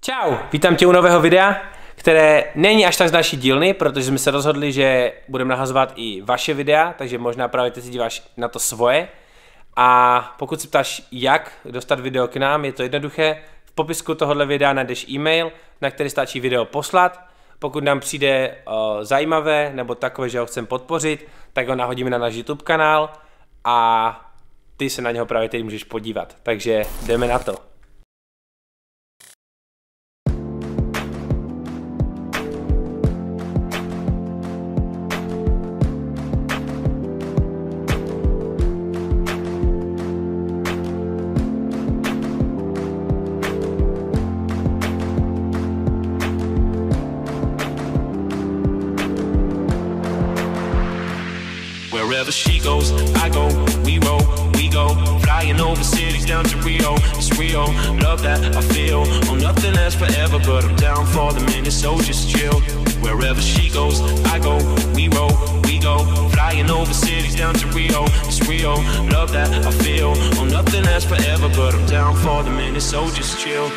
Čau, vítám tě u nového videa, které není až tak z naší dílny, protože jsme se rozhodli, že budeme nahazovat i vaše videa, takže možná právě ty si díváš na to svoje. A pokud se ptáš, jak dostat video k nám, je to jednoduché. V popisku tohohle videa najdeš e-mail, na který stačí video poslat. Pokud nám přijde zajímavé nebo takové, že ho chceme podpořit, tak ho nahodíme na náš YouTube kanál a ty se na něho právě teď můžeš podívat. Takže jdeme na to. Wherever she goes, I go, we go, flying over cities down to Rio, it's Rio, love that I feel, oh nothing lasts forever, but I'm down for the minute, so just chill. Wherever she goes, I go, we go, flying over cities down to Rio, it's Rio, love that I feel, oh nothing lasts forever, but I'm down for the minute, so just chill.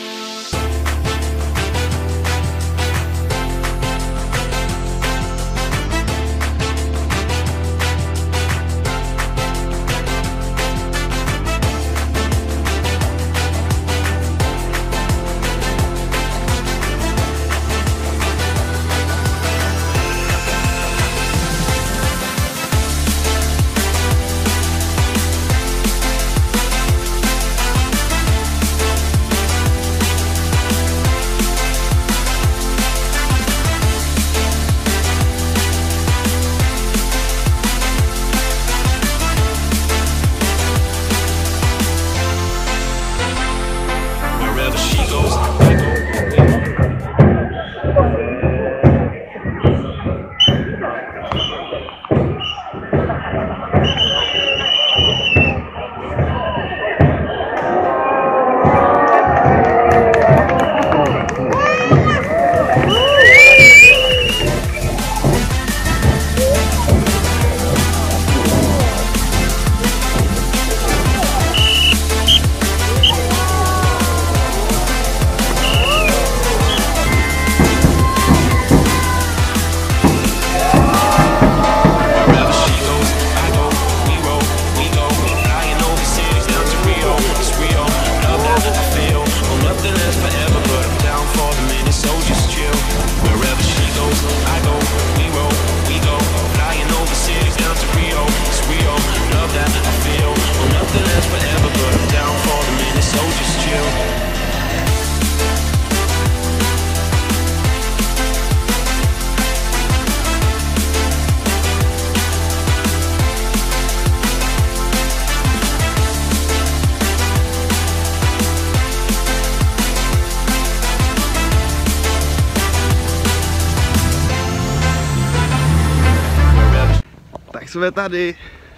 Jsme tady.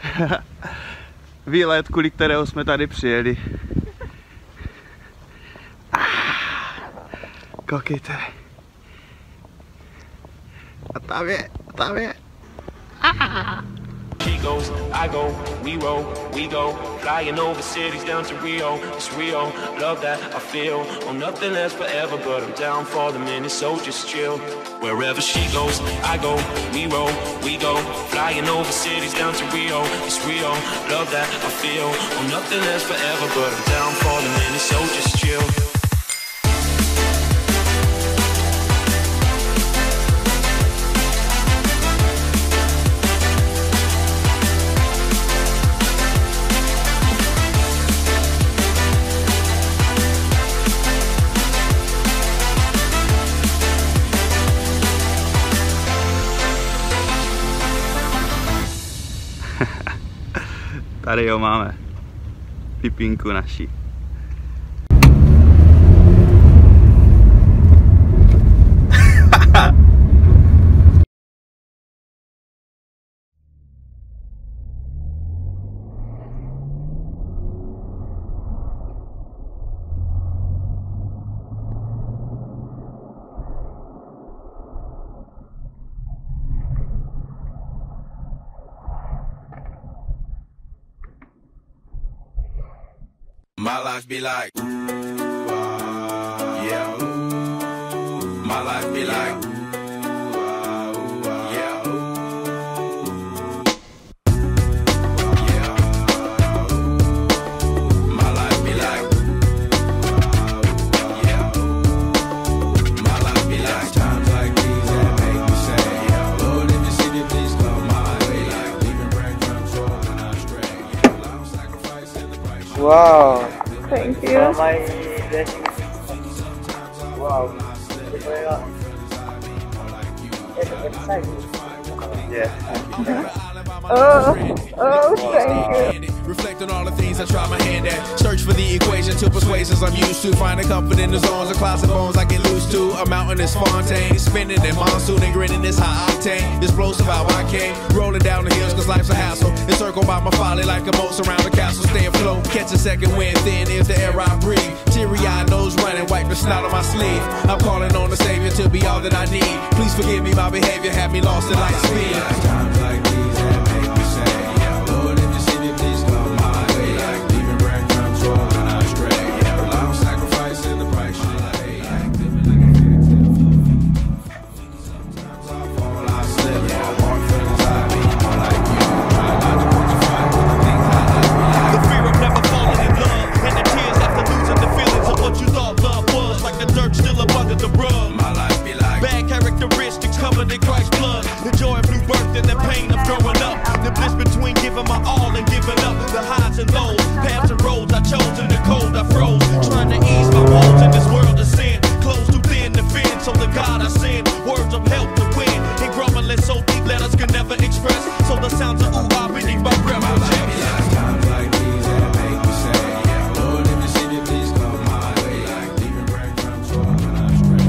Výlet, kvůli kterého jsme tady přijeli. Koukejte. A tam je. She goes, I go, we go, flying over cities down to Rio, it's Rio, love that I feel, oh nothing lasts forever, but I'm down for the minute, so just chill. Wherever she goes, I go, we go, flying over cities down to Rio, it's Rio, love that I feel, oh nothing lasts forever, but I'm down for the minute, so just chill. Tady jo máme. Pipinku naší. My life be like, ooh, yeah. My life be like, yeah. My life be like, yeah. My life be like times like these that make me say, yeah. Lord, if you see me, please come my way. Like leaving breadcrumbs rolling out straight. Yeah, I'm sacrificing the price. Wow. Thank you. Wow. Yeah. Oh, thank you. Reflect on all the things I try my hand at. Search for the equation to persuasions I'm used to. Finding comfort in the zones of closet bones I get loose to. A mountain is Fontaine. Spinning in monsoon and grinning this high octane. Explosive how I came. Rolling down the hills cause life's a hassle. Encircled by my folly like a moat surround the castle. Stay afloat. Catch a second wind. Thin is the air I breathe. Teary-eyed nose running. Wipe the snot on my sleeve. I'm calling on the Savior to be all that I need. Please forgive me my behavior. Had me lost in light speed. Times like these that make me say, yeah, Lord, if you see me, please come my way. Like leaving breadcrumbs rolling out straight. Yeah, well, I'm sacrificing the price you lay. Like living like a fugitive. Sometimes I fall, I slip. Yeah, walk feelings I be more like you. Try not to put you fight with the things I like. The fear of never falling in love, and the tears after losing the feelings of what you thought love was. Like the dirt still up under the rug. My life be like bad characteristics covered in Christ's blood. The joy of new birth and the pain of growing up. The bliss between giving my all and giving up. The highs and lows, paths and roads I chose in the cold I froze. Trying to ease my woes in this world of sin. Close too thin to fin, so the God I send. Words of help to win. And grumbling so deep letters can never express. So the sounds of ooh are beneath my breath. my life be like times like these that make me say, yeah, Lord, if you see me, please come my way. Like leaving breadcrumbs rolling out straight.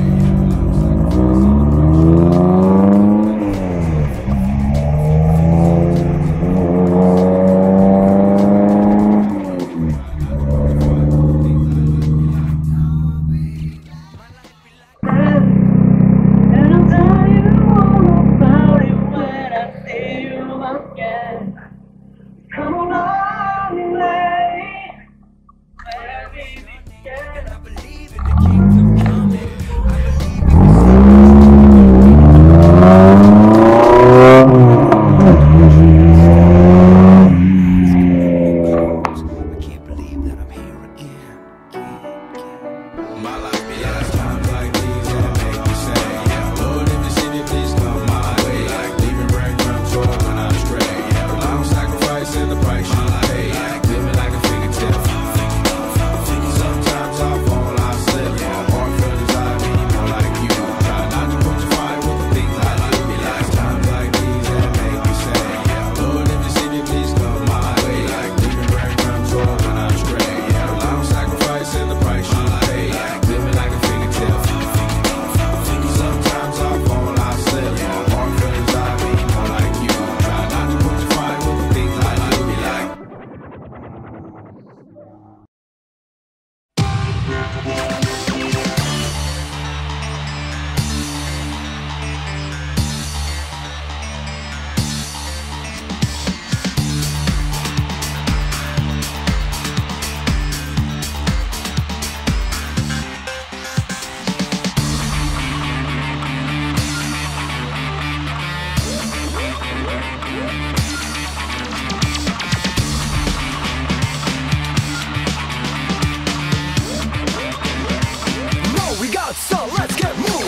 And I'll tell you all about it when I see you again. Come along and lay where we began. I believe in the kingdom coming. I can't believe that I'm here again. My life be like times like these that make me say, yeah, Lord, if you see me, please come my way. Like leaving breadcrumbs rolling out straight. Yeah, well, I'm sacrificing the price you pay. Like living like a fingertip. Sometimes I fall, I slip. Yeah, heart feelings I be more like you. Try not to put you fight with the things I do. Be like times like these that make me say, yeah, Lord, if you see me, please come my way. Like leaving breadcrumbs rolling out straight. Yeah, well, I'm sacrificing the price you pay. Like living like a fingertip. Sometimes I fall, I slip. Yeah, heart feelings I be more like you. Try not to put you fight with the things I do. Be like No, we got so let's get moved.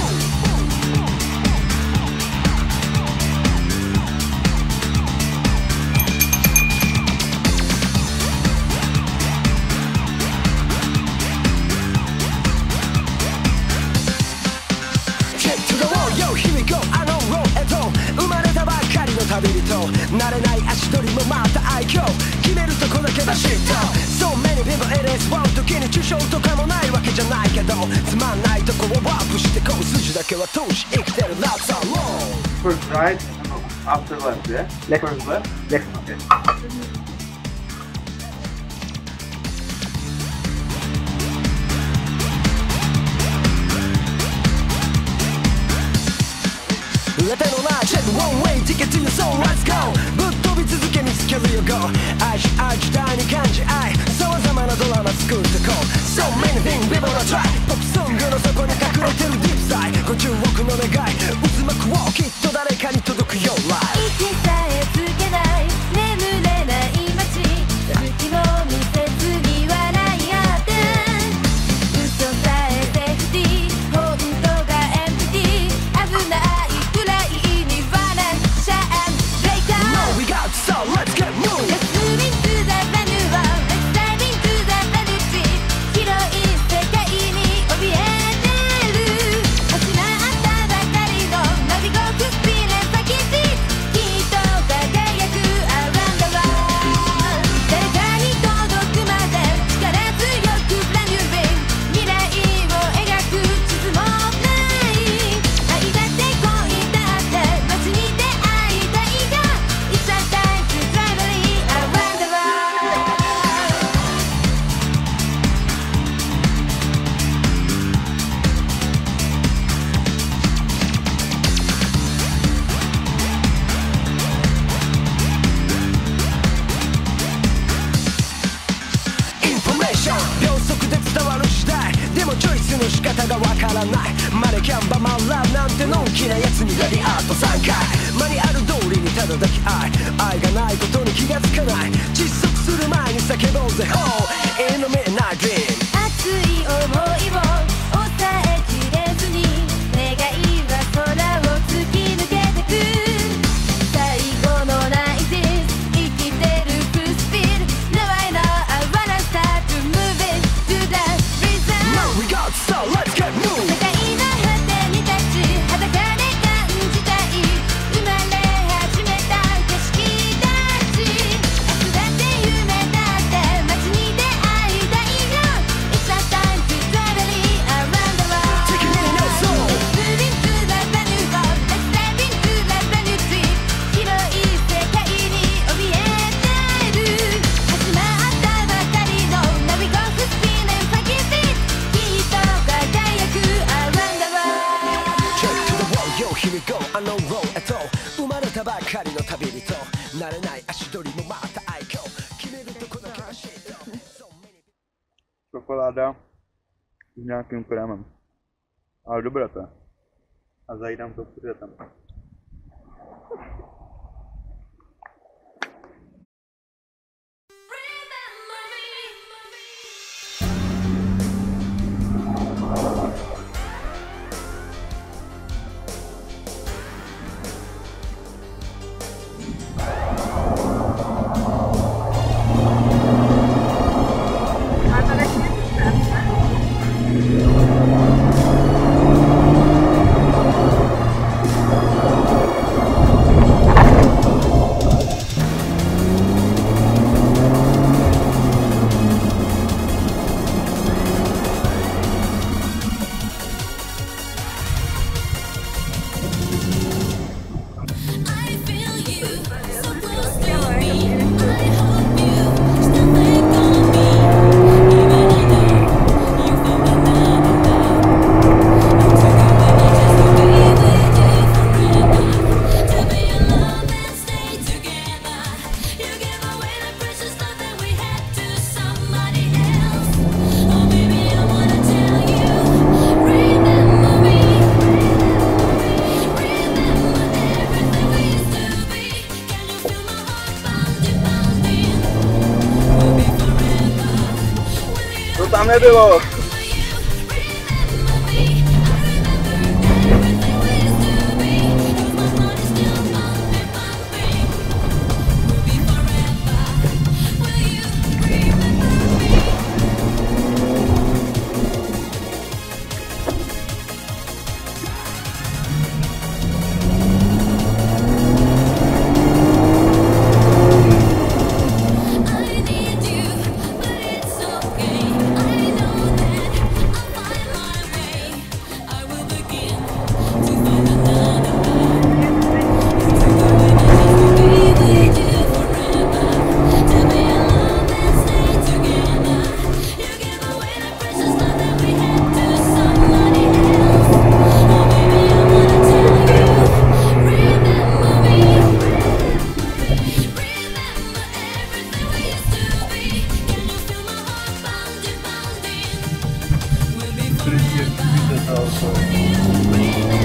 旅人慣れない足取りもまた愛嬌決めるとこだけだ嫉妬 So many people it is one 時に抽象とかもないわけじゃないけどつまんないとこをワープしてこう筋だけは通し生きてる That's all First right, after left, yeah? Left. First left? Left. Okay. Let it all out, check one way, ticket to your soul, let's go ぶっ飛び続け見つけるよ Go 愛し愛時代に感じ愛様々なドラマ作ってこう So many things, people are try ポップソングの底に隠れてるディープサイ 10億の願い渦巻くをきっと誰かに届くようライ息さえつけない眠れない街隙も見せずに笑い合って嘘さえセーフティー本当がエンプティー危ないくらいにバランシャンブレイカー No we got so let's get moving Let's move into the venue Let's dive into the vanity 広い世界に怯えてる始まったばかりのナビゴークスピーレンパキティきっと輝く around the world 誰かに届くまで力強く brand new beam 未来を描く地図もない愛だって恋だって街に出会いたいが It's a time to travel around the world インフォメーション秒速で伝わる時代でもチョイスの仕方がわからないマネキャンバマンラブなんてのんきなやつにレディアート3回マニュアル通りにただ抱き愛がないことに気がつかない窒息する前に叫ぼうぜ Oh in the midnight dream 熱い想いを抑えきれずに願いは空を突き抜けてく最後のナイト生きてるフルスピード No I know I wanna start to move it to the rhythm No we got so let's get moving 世界の果てに立ち裸で感じたい生まれ始めた景色たち明日だって夢だって街に出会いたいよ It's a time to travel around the world Take it in your soul Let's move into the brand new world Let's dive into the brand new trip 広い世界に怯えてる始まったばかりのナビゴークスピーネンパキティきっと輝く around the world Check to the wall yo here we go I know roll at all 生まれたばかりの旅人慣れない足取りもまた愛嬌決めるとこだけはシート So many Čokoláda s nějakým krémem. Ale dobré to je. A zajídám to přijetem. To tam nebylo. This also.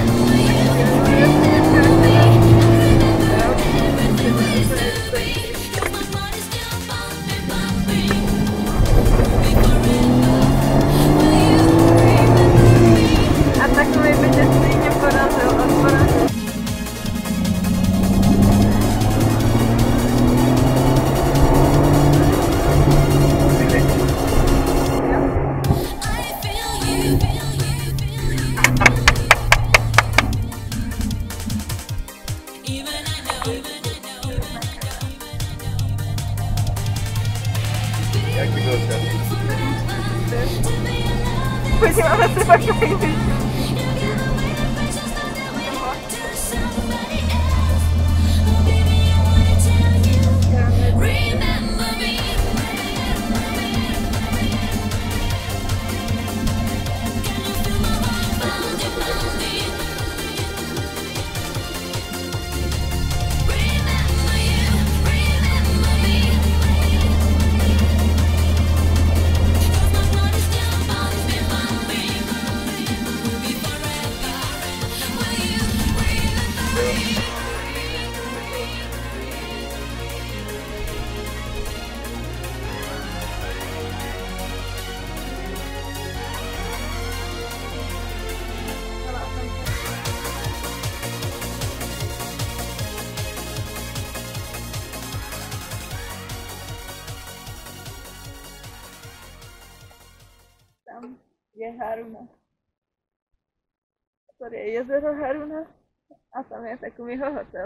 Tam je Haruna. Tady je jezero Haruna a tam je Takumiho hotel.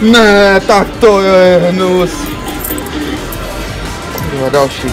Ne, tak to je hnus. Jo, další.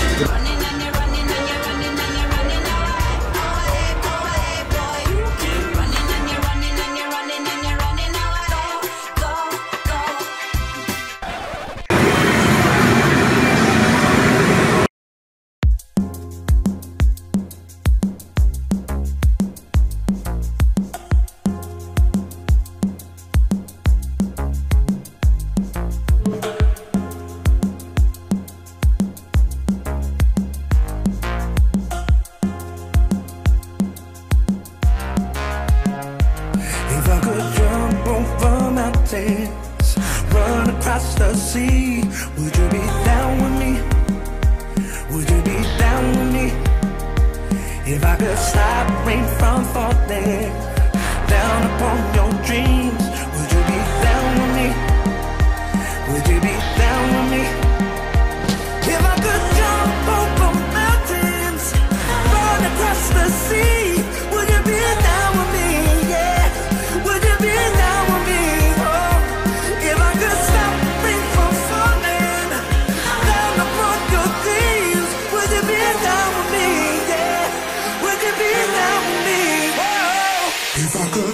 If I could jump over mountains, run across the sea, would you be down with me? Would you be down with me? If I could stop rain from falling down upon your dreams, would you be down with me? Would you be down with me? If I could jump over mountains, run across the sea, would you be down with me? Yeah, would you be down with me? Oh, if I could stop rain from falling down upon your dreams, would you be down with me? Yeah, would you be down with me? Oh, if I could.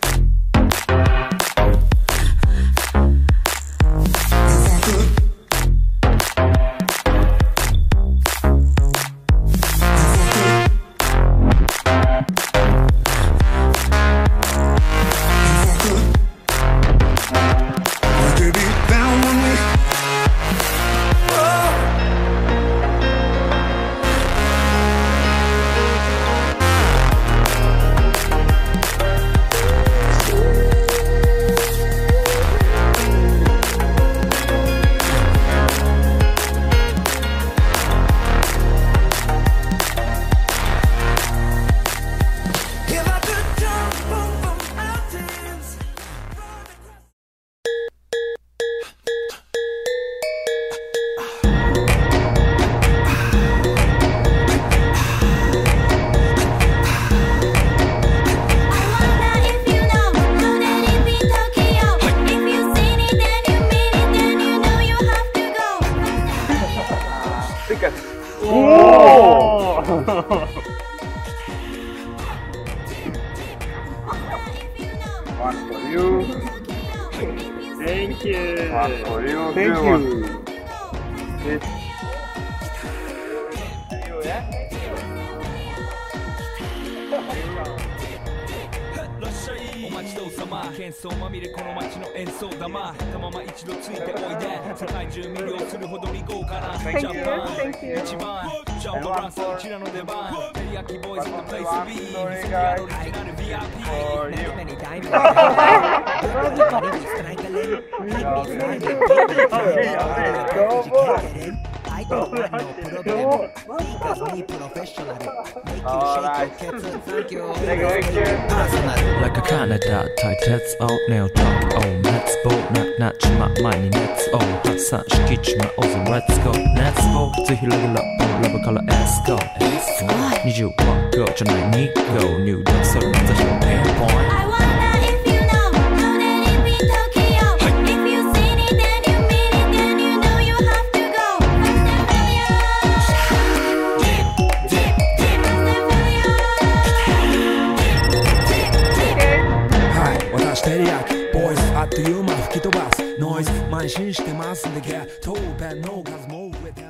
One for you. Thank you. One for you. Thank Good you. one. This. お待ちどうさま喧騒まみれこの街の演奏玉たまま一度ついておいで世界中魅了するほどに豪華なジャパン Thank you. 一番ジャンプランサーうちらの出番テリヤキボーイズのプレイス B スピアのオリジナル VIP Many times everybody was trying to let I don't want no problem because me professional make you shake your cats thank you personal Like a Canada tight heads out nail talk oh let's go not my money let's all 発散しきちまおうぜ let's go let's go ぜひレギュラーポンラブから let's go 20ワンゴじゃない2ゴ入力それ目指しのペンポイント I wonder if you know that it be Tokyo. If you seen it, then you mean it, then you know you have to go. はい私テリヤキボーイズあっという間吹き飛ばすノイズ慢心してますんでゲットペンの数も増えて